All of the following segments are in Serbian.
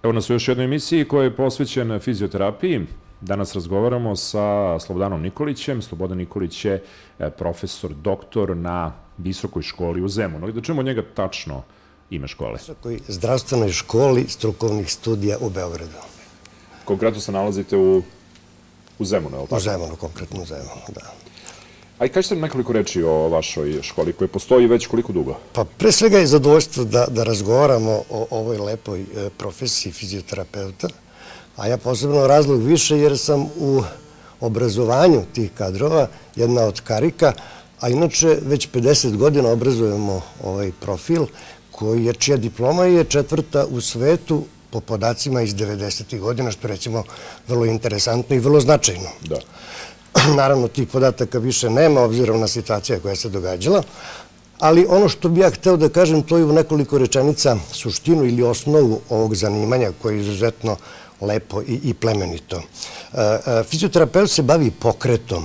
Evo nas u još jednoj emisiji koja je posvećena fizioterapiji. Danas razgovaramo sa Slobodanom Nikolićem. Slobodan Nikolić je profesor, doktor na Visokoj školi u Zemunu. Da čujemo od njega tačno ime škole. Visokoj zdravstvenoj školi strukovnih studija u Beogradu. Konkretno se nalazite u Zemunu, je li tako? U Zemunu, konkretno u Zemunu, da. A i kažete nekoliko reči o vašoj školi koja postoji već koliko dugo? Pa pre svega je zadovoljstvo da razgovaramo o ovoj lepoj profesiji fizioterapeuta, a ja posebno razlog više jer sam u obrazovanju tih kadrova jedna od karika, a inače već 50 godina obrazujemo ovaj profil čija diploma je 4. u svetu po podacima iz 90. godina, što je recimo vrlo interesantno i vrlo značajno. Da. Naravno, tih podataka više nema, obzirom na situaciju koja se događala, ali ono što bih ja hteo da kažem, to je u nekoliko rečenica suštinu ili osnovu ovog zanimanja koje je izuzetno lepo i plemenito. Fizioterapeut se bavi pokretom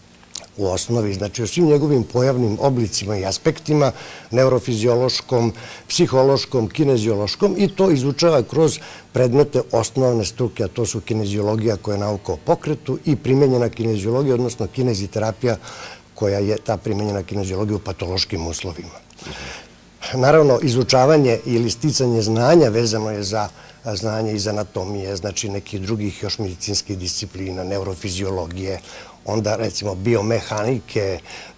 u osnovi, znači o svim njegovim pojavnim oblicima i aspektima, neurofiziološkom, psihološkom, kineziološkom, i to izučava kroz predmete osnovne struke, a to su kineziologija koja je nauka o pokretu i primenjena kineziologija, odnosno kineziterapija koja je ta primenjena kineziologija u patološkim uslovima. Naravno, izučavanje ili sticanje znanja vezano je za znanje iz anatomije, znači nekih drugih još medicinskih disciplina, neurofiziologije, onda recimo biomehanike,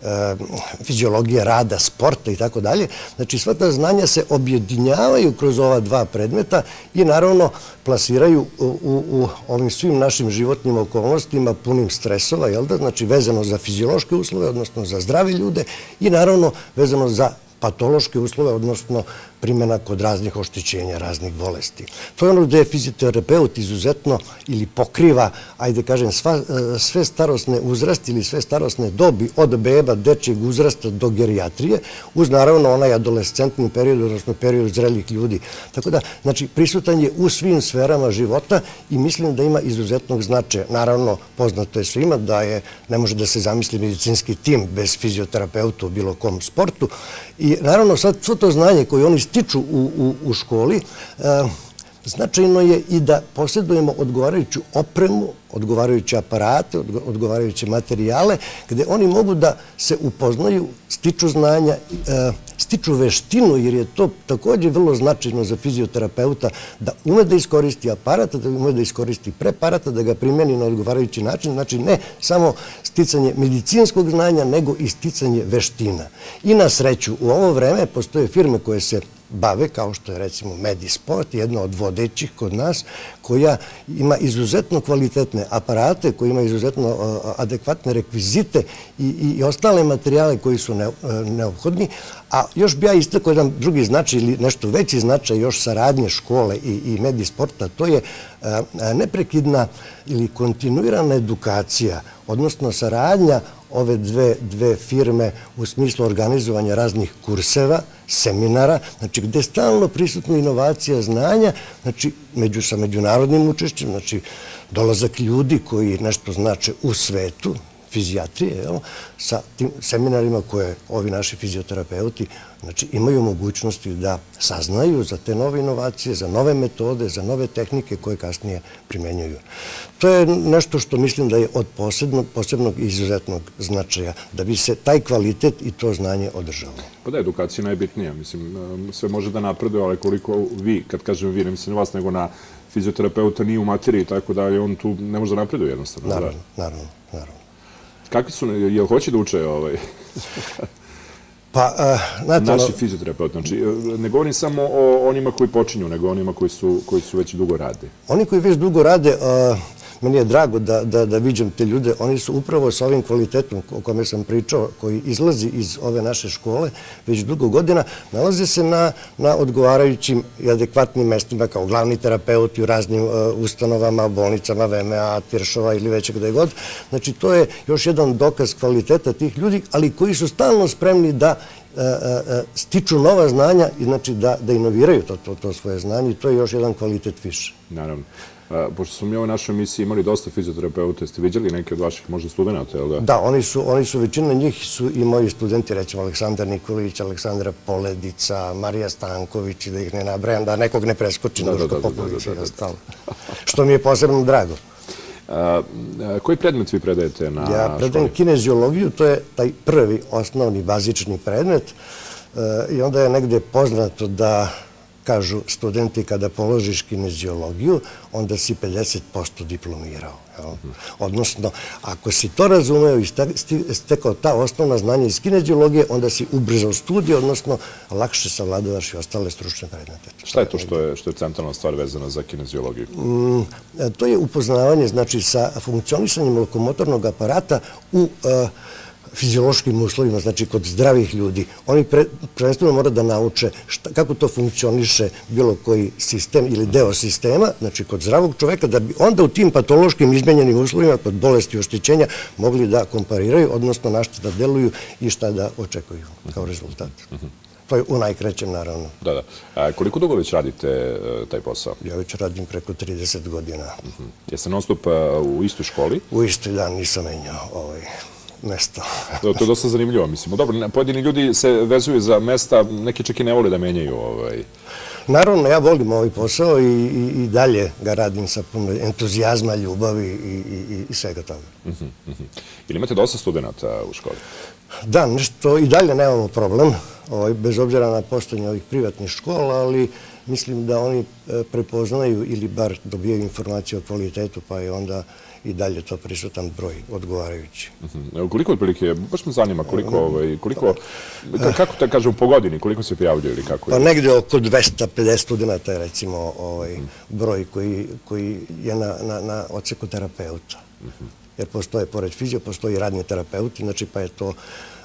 fiziologije rada, sporta i tako dalje. Znači sva ta znanja se objedinjavaju kroz ova dva predmeta i naravno plasiraju u ovim svim našim životnim okolnostima punim stresova, jel da? Znači vezano za fiziološke uslove, odnosno za zdrave ljude, i naravno vezano za patološke uslove, odnosno primjena kod raznih oštećenja, raznih bolesti. To je ono gde je fizioterapeut izuzetno ili pokriva, ajde kažem, sve starosne uzrasti ili sve starosne dobi, od beba, dečijeg uzrasta do gerijatrije, uz naravno onaj adolescentni period, odnosno period zrelih ljudi. Tako da, znači, prisutan je u svim sferama života i mislim da ima izuzetnog značaja. Naravno, poznato je svima da ne može da se zamisli medicinski tim bez fizioterapeuta u bilo kom sportu. I naravno, sad svo to znanje koje oni stiču u školi, značajno je i da posjedujemo odgovarajuću opremu, odgovarajuće aparate, odgovarajuće materijale, gde oni mogu da se upoznaju, stiču znanja, stiču veštinu, jer je to također vrlo značajno za fizioterapeuta da ume da iskoristi aparata, da ume da iskoristi preparata, da ga primjeni na odgovarajući način. Znači ne samo sticanje medicinskog znanja, nego i sticanje veština. I na sreću, u ovo vreme postoje firme koje se bave, kao što je recimo Medisport, jedna od vodećih kod nas, koja ima izuzetno kvalitetne aparate, koja ima izuzetno adekvatne rekvizite i ostale materijale koji su neophodni. A još bi ja istakao jedan drugi značaj ili nešto veći značaj još saradnje škole i Medisporta, to je neprekidna ili kontinuirana edukacija, odnosno saradnja ove dve firme u smislu organizovanja raznih kurseva, seminara, znači gde je stalno prisutna inovacija znanja, znači sa međunarodnim učešćem, znači dolazak ljudi koji nešto znače u svetu, fizijatrije, sa tim seminarima koje ovi naši fizioterapeuti imaju mogućnosti da saznaju za te nove inovacije, za nove metode, za nove tehnike koje kasnije primenjuju. To je nešto što mislim da je od posebnog i izuzetnog značaja, da bi se taj kvalitet i to znanje održalo. Pa da, edukacija je najbitnija. Mislim, sve može da napreduje, ali koliko vi, kad kažem vi, ne mislim na vas, nego na fizioterapeuta nije u materiji, tako da on tu ne može da napreduje jednostavno. Naravno. Kakvi su, jel hoće da uče naši fizioterapeuti? Znači, ne govorim samo o onima koji počinju, nego onima koji su već dugo rade. Oni koji već dugo rade, meni je drago da viđam te ljude, oni su upravo sa ovim kvalitetom o kome sam pričao, koji izlazi iz ove naše škole već dugo godina, nalaze se na odgovarajućim i adekvatnim mestima kao glavni terapeuti u raznim ustanovama, bolnicama, VMA, Tiršova ili već gde god. Znači, to je još jedan dokaz kvaliteta tih ljudi, ali koji su stalno spremni da stiču nova znanja i znači da inoviraju to svoje znanje i to je još jedan kvalitet više. Naravno. Pošto smo mi u ovoj našoj emisiji imali dosta fizioterapeuta, ste vidjeli neke od vaših možda studenta, ili da? Da, oni su, većina njih su i moji studenti, recimo Aleksandar Nikolić, Aleksandra Poledica, Marija Stanković, da ih ne nabrajam, da nekog ne preskočim, Duško Popović i ostalo. Što mi je posebno drago. Koji predmet vi predajete na školi? Ja predajem kineziologiju, to je taj prvi osnovni bazični predmet i onda je negde poznato da kažu studenti kada položiš kineziologiju, onda si 50% diplomirao. Odnosno, ako si to razumeo i stekao ta osnovna znanja iz kineziologije, onda si ubrzao studije, odnosno lakše savladavaš i ostale stručne predmete. Šta je to što je centralna stvar vezana za kineziologiju? To je upoznavanje, znači, sa funkcionisanjem lokomotornog aparata u fiziološkim uslovima, znači kod zdravih ljudi. Oni prvenstveno moraju da nauče kako to funkcioniše bilo koji sistem ili deo sistema, znači kod zdravog čoveka, da bi onda u tim patološkim izmenjenim uslovima, kod bolesti i oštećenja, mogli da kompariraju, odnosno na što da deluju i šta da očekuju kao rezultat. To je u najkraćem, naravno. Da. Koliko dugo već radite taj posao? Ja već radim preko 30 godina. Jeste non stop u istoj školi? U istoj, da, nisam menjao mesta. To je dosta zanimljivo, mislim. Dobro, pojedini ljudi se vezuju za mesta, neki čak i ne vole da menjaju. Naravno, ja volim ovaj posao i dalje ga radim sa puno entuzijazma, ljubavi i svega toga. Ili imate dosta studenta u školi? Da, nešto i dalje nemamo problem, bez obzira na postojanje ovih privatnih škola, ali mislim da oni prepoznaju ili bar dobijaju informacije o kvalitetu, pa je onda i dalje to prisutan broj odgovarajući. Koliko otprilike, baš me zanima, koliko, kako da kažem, po godini, koliko se prijavljaju ili kako je? Pa negde oko 250 studenta je recimo broj koji je na odseku terapeuta. Jer postoje, pored fizio, postoji radni terapeuti, znači pa je to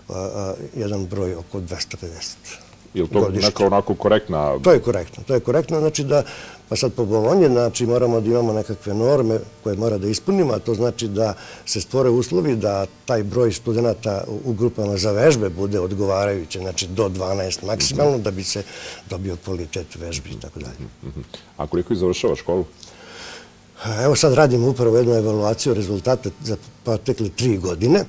jedan broj oko 250. Je li to neka onako korektna? To je korektno, znači da, pa sad po Bolonji, znači moramo da imamo nekakve norme koje mora da ispunimo, a to znači da se stvore uslovi da taj broj studenta u grupama za vežbe bude odgovarajuće, znači do 12 maksimalno, da bi se dobio kvalitet vežbi i tako dalje. A koliko ih završava školu? Evo sad radimo upravo jednu evaluaciju rezultata za protekle 3 godine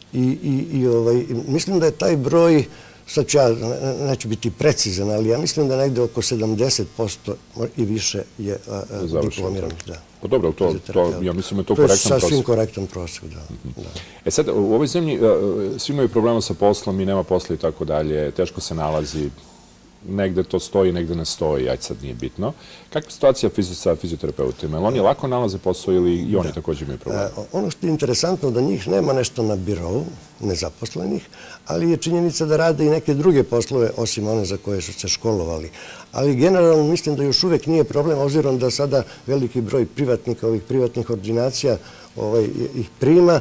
i mislim da je taj broj, sad ću ja, neću biti precizan, ali ja mislim da negde oko 70% i više je diplomiranih. Pa dobro, ja mislim da je to korektan prosek. To je sasvim korektan prosek, da. Sad, u ovoj zemlji svi imaju problema sa poslom i nema posla i tako dalje, teško se nalazi, negde to stoji, negde ne stoji, ajde sad nije bitno. Kakva je situacija sa fizioterapeutima? Ili oni lako nalaze posao ili i oni također imaju problema? Ono što je interesantno da njih nema nešto na birovu, nezaposlenih, ali je činjenica da rade i neke druge poslove, osim one za koje su se školovali. Ali generalno mislim da još uvek nije problem, obzirom da sada veliki broj privatnika, ovih privatnih ordinacija ih prima.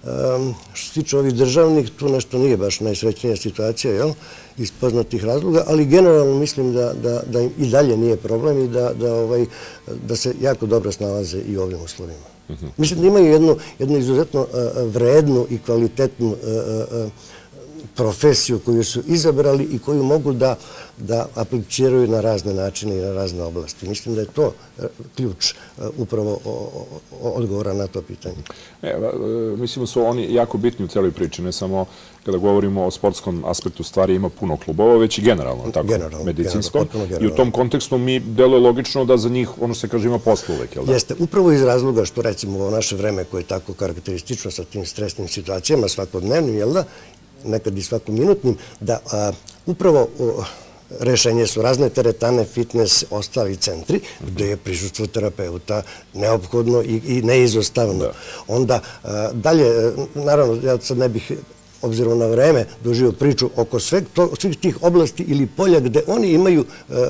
Što se tiče ovih državnih, tu nešto nije baš najsrećnija situacija, iz poznatih razloga, ali generalno mislim da im i dalje nije problem i da se jako dobro snalaze i u ovim uslovima. Mislim da imaju jednu izuzetno vrednu i kvalitetnu profesiju koju su izabrali i koju mogu da apliciraju na razne načine i na razne oblasti. Mislim da je to ključ upravo odgovora na to pitanje. Mislim da su oni jako bitni u celoj priči, ne samo kada govorimo o sportskom aspektu stvari, ima puno klubova, već i generalno, medicinskom. I u tom kontekstu mi deluje logično da za njih, ono što se kaže, ima posla uvek, jel da? Jeste, upravo iz razloga što recimo u naše vreme koje je tako karakteristično sa tim stresnim situacijama svakodnevnim, jel da, nekad i svakominutnim, da upravo rešenje su razne teretane, fitness, ostali centri, gde je prisustvo terapeuta neophodno i neizostavno. Onda dalje, naravno, ja sad ne bih, obzirom na vreme, dužio priču oko svih tih oblasti ili polja gde oni imaju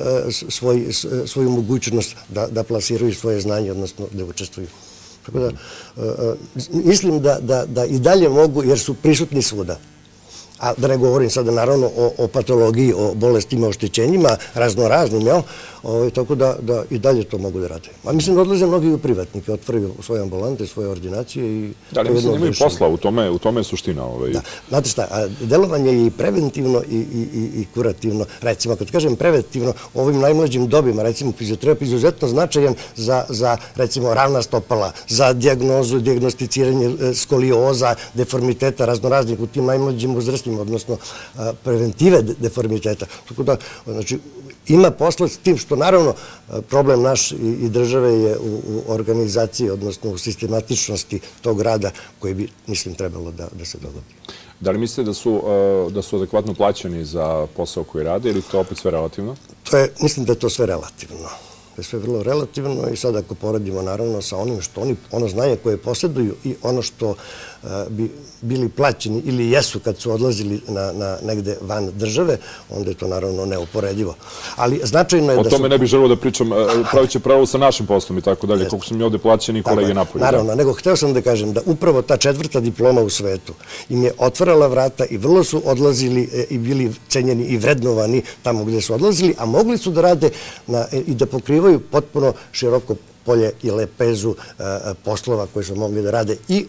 svoju mogućnost da plasiraju svoje znanje, odnosno da učestvuju. Tako da, mislim da i dalje mogu, jer su prisutni svuda. a da ne govorim sada naravno o patologiji, o bolestima, oštećenjima, raznoraznim, tako da i dalje to mogu da rade. A mislim da odlaze mnogi u privatnike, otvaraju svoje ambulante, svoje ordinacije. Da, ali mislim da imaju posla, u tome je suština. Da, znate šta, delovanje je i preventivno i kurativno. Recimo, kad kažem preventivno, u ovim najmlađim dobima, recimo fizioterapija je izuzetno značajan za, recimo, ravna stopala, za dijagnozu, dijagnosticiranje skolioza, deformiteta raznoraznih u tim najmlađim uzrastima, odnosno preventive deformiteta. Tako da, znači, ima posla s tim što, naravno, problem naš i države je u organizaciji, odnosno u sistematičnosti tog rada koji bi, mislim, trebalo da se dogodi. Da li mislite da su adekvatno plaćeni za posao koji rade ili to opet sve relativno? Mislim da je to sve relativno. To je sve vrlo relativno i sad ako poradimo naravno sa onim što oni, ono znanje koje posjeduju i ono što bi bili plaćeni ili jesu kad su odlazili na negde van države, onda je to naravno neuporedivo. Ali značajno je da su... O tome ne bih želeo da pričam, pravit će pravo sa našim poslom i tako dalje, koliko su mi ovde plaćeni kolege napolje. Naravno, nego hteo sam da kažem da upravo ta 4. diploma u svetu im je otvarala vrata i vrlo su odlazili i bili cenjeni i vrednovani tamo gde su odlazili, a mogli su da rade i da pokrivaju potpuno široko polje i lepezu poslova koje su mogli da rade i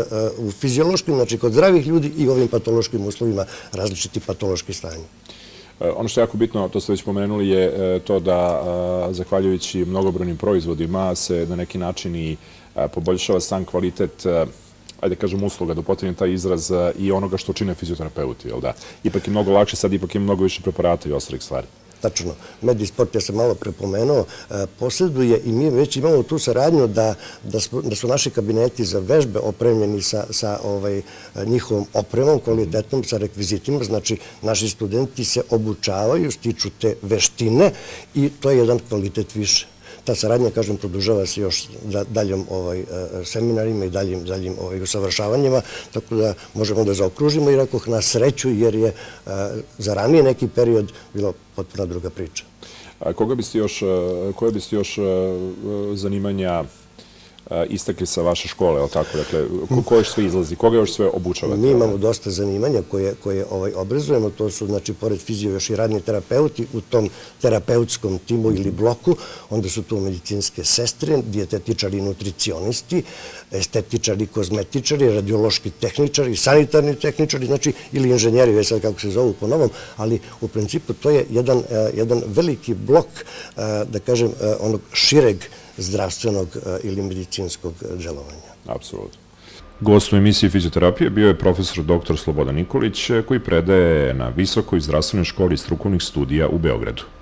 u fiziološkim, znači kod zdravih ljudi i u ovim patološkim uslovima različiti patološki stanja. Ono što je jako bitno, to ste već pomenuli, je to da zahvaljujući mnogobrojnim proizvodima se na neki način i poboljšava sam kvalitet, ajde kažem usluga, da upotrebim taj izraz, i onoga što čine fizioterapeuti, jel da? Ipak je mnogo lakše, sad ipak ima mnogo više preparata i ostalih stvari. Tačno. Medisport, ja sam malo prepomenuo, posjeduje i mi već imamo tu saradnju da su naši kabineti za vežbe opremljeni sa njihovom opremom, kvalitetnom, sa rekvizitima. Znači, naši studenti se obučavaju, stiču te veštine i to je jedan kvalitet više. Ta saradnja, kažem, produžava se još daljom seminarima i daljim usavršavanjima, tako da možemo da zaokružimo i rekoh na sreću, jer je za ranije neki period bilo potpuno druga priča. Koje biste još zanimanja istakli sa vaše škole, ali tako, dakle, ko još sve izlazi, koga još sve obučavate? Mi imamo dosta zanimanja koje obrazujemo, to su, znači, pored fizio još i radni terapeuti u tom terapeutskom timu ili bloku, onda su tu medicinske sestre, dijetetičari, nutricionisti, estetičari, kozmetičari, radiološki tehničari, sanitarni tehničari, znači, ili inženjeri, već sad kako se zovu po novom, ali u principu to je jedan veliki blok, da kažem, onog šireg zdravstvenog ili medicinskog delovanja. Apsolutno. Gost u emisiji fizioterapije bio je profesor dr. Slobodan Nikolić, koji predaje na Visokoj zdravstvenoj školi strukovnih studija u Beogradu.